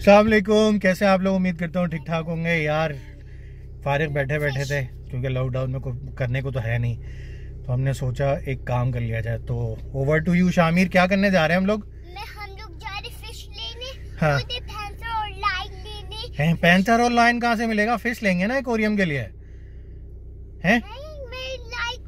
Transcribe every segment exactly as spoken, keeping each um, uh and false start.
अस्सलाम वालेकुम, कैसे आप लोग? उम्मीद करता हूँ ठीक ठाक होंगे। यार फारिग बैठे बैठे थे क्योंकि लॉकडाउन में कुछ करने को तो है नहीं, तो हमने सोचा एक काम कर लिया जाए। तो ओवर टू यू शामिर, क्या करने जा रहे हैं हम लोग? मैं हम लोग जा रहे फिश लेने। हाँ, मुझे पैंथर और लाइन लेने। हैं? पैंथर और लाइन कहाँ से मिलेगा? फिश लेंगे ना एक्वेरियम के लिए। हैं? मैं लाइट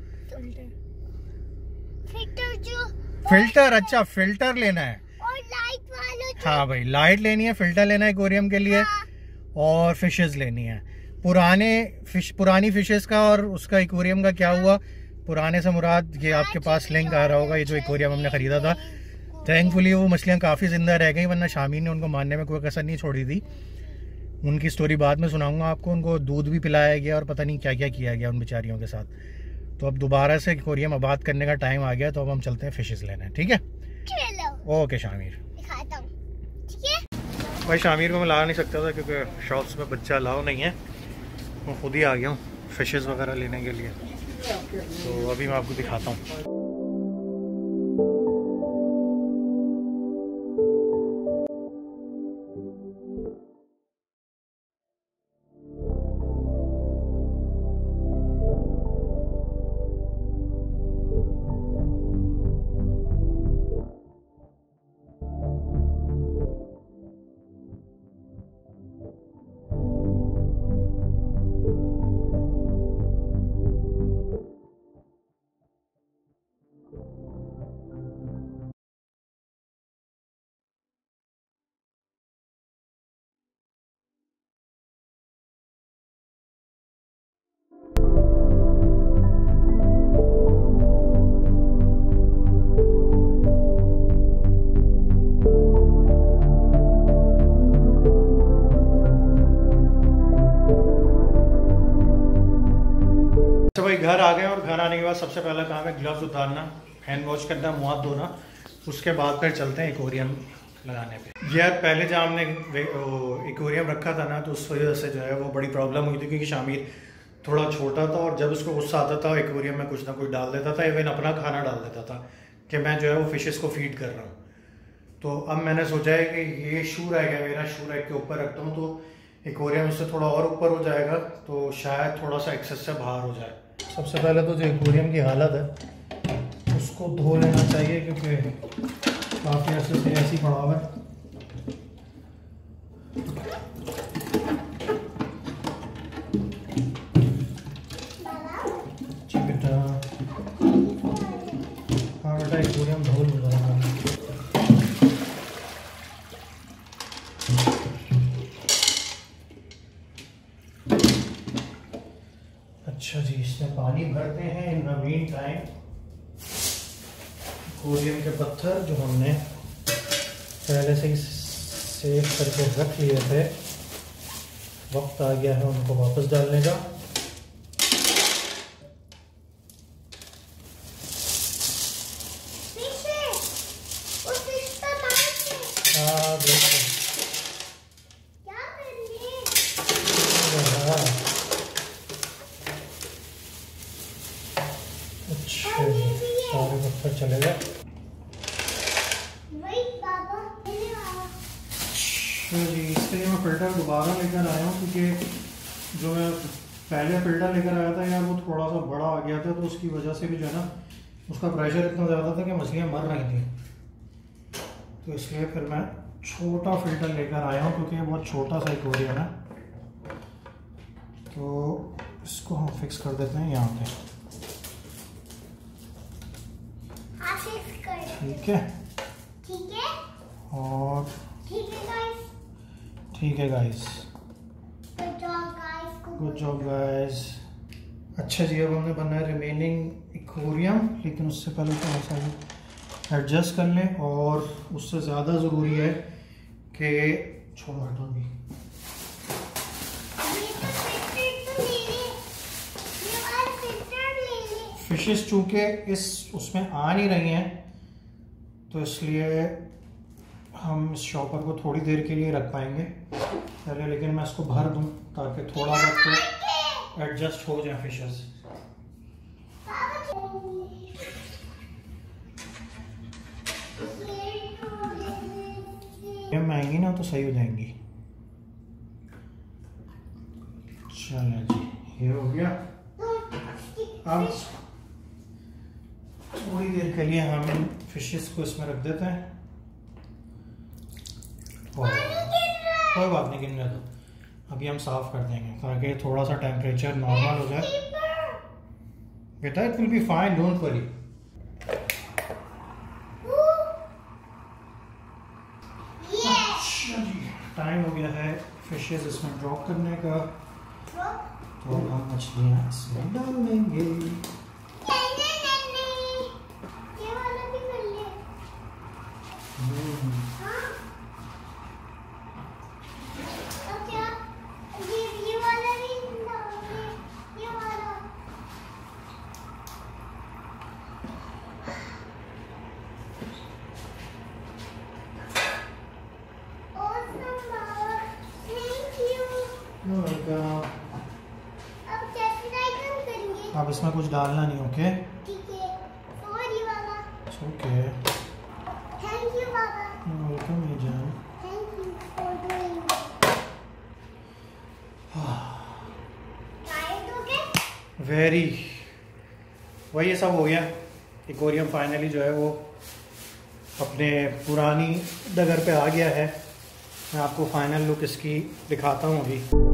फिल्टर जो फिल्टर? अच्छा, फिल्टर लेना है। और लाइट वाला जो, हाँ भाई, लाइट लेनी है, फिल्टर लेना है एक्वेरियम के लिए। हाँ। और फिशेस लेनी है। पुराने फिश पुरानी फिशेस का और उसका एक्वेरियम का क्या हुआ? पुराने से मुराद ये आपके पास लिंक आ रहा होगा, ये जो एक्वेरियम हमने खरीदा था। थैंकफुली वो मछलियाँ काफ़ी ज़िंदा रह गई, वरना शामी ने उनको मारने में कोई कसर नहीं छोड़ी थी। उनकी स्टोरी बाद में सुनाऊंगा आपको। उनको दूध भी पिलाया गया और पता नहीं क्या क्या किया गया उन बेचारियों के साथ। तो अब दोबारा से एक्वेरियम आबाद करने का टाइम आ गया, तो अब हम चलते हैं फिशेस लेने। ठीक है, चलो ओके शामिर। दिखाता हूँ। ठीक है भाई शामिर को मैं ला नहीं सकता था क्योंकि शॉप्स में बच्चा अलाउ नहीं है। मैं खुद ही आ गया हूँ फिशेस वगैरह लेने के लिए। तो अभी मैं आपको दिखाता हूँ। तो भाई घर आ गए, और घर आने के बाद सबसे पहला काम है ग्लव्स उतारना, हैंड वॉश करना, मुँह हाथ धोना। उसके बाद फिर चलते हैं एक्वेरियम लगाने पे। यार पहले जब हमने एक्वेरियम रखा था ना, तो उस वजह से जो है वो बड़ी प्रॉब्लम हुई थी, क्योंकि शामिर थोड़ा छोटा था और जब उसको गुस्सा आता था एक्वेरियम में कुछ ना कुछ डाल देता था, इवन अपना खाना डाल देता था कि मैं जो है वो फिशेस को फीड कर रहा हूँ। तो अब मैंने सोचा है कि ये शू रह गया मेरा, शू रैक के ऊपर रखता हूँ, तो एक्वेरियम उससे थोड़ा और ऊपर हो जाएगा, तो शायद थोड़ा सा एक्सेस से बाहर हो जाए। सबसे पहले तो जो एक्वेरियम की हालत है उसको धो लेना चाहिए, क्योंकि काफ़ी अर्से से ऐसी पड़ा हुआ है। जी बेटा, हाँ बेटा, एक्वेरियम धो लूँगा। अच्छा जी, इसमें पानी भरते हैं। In the mean time aquarium के पत्थर जो हमने पहले से ही सेव करके रख लिए थे, वक्त आ गया है उनको वापस डालने का। हाँ देखो, अच्छा जी, सारे पत्थर चले गए। अच्छा जी, इसके लिए मैं फ़िल्टर दोबारा लेकर आया हूँ, क्योंकि जो मैं पहले फ़िल्टर लेकर आया था यार वो थोड़ा सा बड़ा आ गया था, तो उसकी वजह से भी जो है ना उसका प्रेशर इतना ज़्यादा था कि मछलियाँ मर रही थी। तो इसलिए फिर मैं छोटा फ़िल्टर लेकर आया हूँ, क्योंकि ये बहुत छोटा सा एक्वेरियम है। तो इसको हम फिक्स कर देते हैं यहाँ पे। ठीक है, ठीक है और ठीक है गाइस, ठीक है guys, good job guys, good job guys. अच्छा जी, अब हमने बनाया रिमेनिंग एक्वेरियम, लेकिन उससे पहले तो ऐसा एडजस्ट कर लें, और उससे ज़्यादा ज़रूरी है कि छोड़ो हटो भी, फिशेस चूँकि इस उसमें आ नहीं रही हैं, तो इसलिए हम इस शॉपर को थोड़ी देर के लिए रख पाएंगे पहले, लेकिन मैं इसको भर दूं ताकि थोड़ा बहुत एडजस्ट हो जाए फिशेस। जब महंगी ना तो सही हो जाएंगी। चलो जी, ये हो गया। अब थोड़ी देर के लिए हम फिशेस को इसमें रख देते हैं। कोई बात नहीं, गिरने दो। अभी हम साफ कर देंगे ताकि थोड़ा सा टेम्परेचर नॉर्मल हो जाए। बेटा it will be fine, don't worry. Time हो गया है फिशेस इसमें ड्रॉप करने का, तो हम मछलियाँ इसमें डाल देंगे। अब इसमें कुछ डालना नहीं, ओके? ठीक है। सॉरी बाबा। ओके। थैंक यू बाबा। वेलकम ये जान। Thank you for doing. Tired हो गए? वेरी। वही ये सब हो गया। एक्वेरियम फाइनली जो है वो अपने पुरानी डगर पे आ गया है। मैं आपको फाइनल लुक इसकी दिखाता हूँ अभी।